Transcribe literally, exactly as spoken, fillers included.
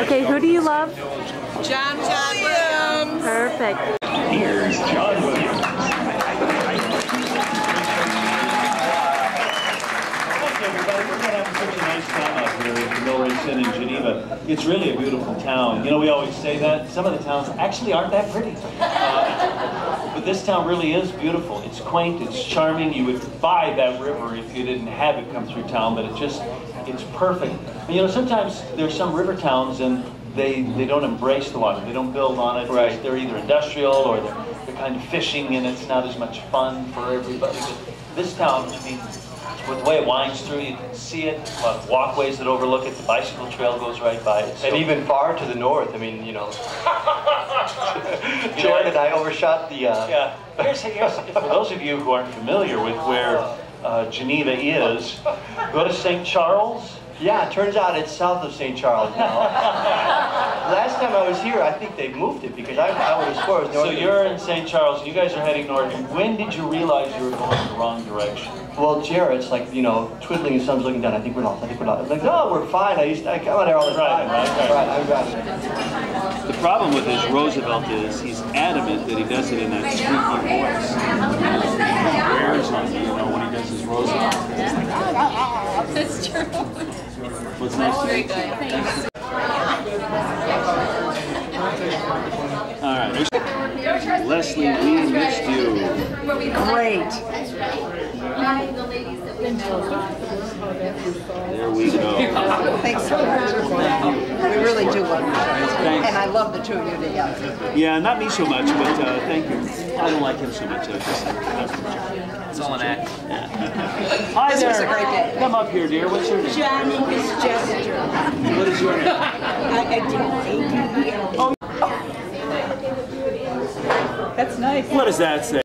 Okay, who do you love? John Williams. Perfect. Here's John Williams. Everybody, we're having such a nice time out here at the Millrace Inn in Geneva. It's really a beautiful town. You know, we always say that. Some of the towns actually aren't that pretty. Uh, but this town really is beautiful. It's quaint, it's charming. You would buy that river if you didn't have it come through town, but it just, it's perfect. And, you know, sometimes there's some river towns and they, they don't embrace the water. They don't build on it. Right. They're either industrial or they're, they're kind of fishing and it's not as much fun for everybody. But this town, I mean, with the way it winds through, you can see it. A lot of walkways that overlook it. The bicycle trail goes right by it. So, and even far to the north. I mean, you know, Jarrett and I overshot the. Uh... Yeah. Here's, here's, for those of you who aren't familiar with where uh, Geneva is, go to Saint Charles. Yeah, it turns out it's south of Saint Charles now. Last time I was here, I think they moved it because I, I would have sworn it was north. So you're in Saint Charles, and you guys are heading north. And when did you realize you were going the wrong direction? Well, Jarrett's like, you know, twiddling his thumbs looking down. I think we're not. I think we're not. It's like, no, we're fine. I used to, I come out here all the time. Right, right, right. Right, I got it. The problem with his Roosevelt is he's adamant that he does it in that squeaky voice. Wears on you, you know, when he does his Roosevelt. That's true. What's nice to Very good. Thanks. All right. Leslie, we missed you. Great. There we go. Thanks so much. We really do love you. Thanks. And I love the two of you together. Yeah, not me so much, but uh, thank you. I don't like him so much. I just, It's all an act. Hi This there. was a great day. Come up here, dear. What's your name? Johnny is Jessica. What is your name? I, I do. Oh. That's nice. What does that say?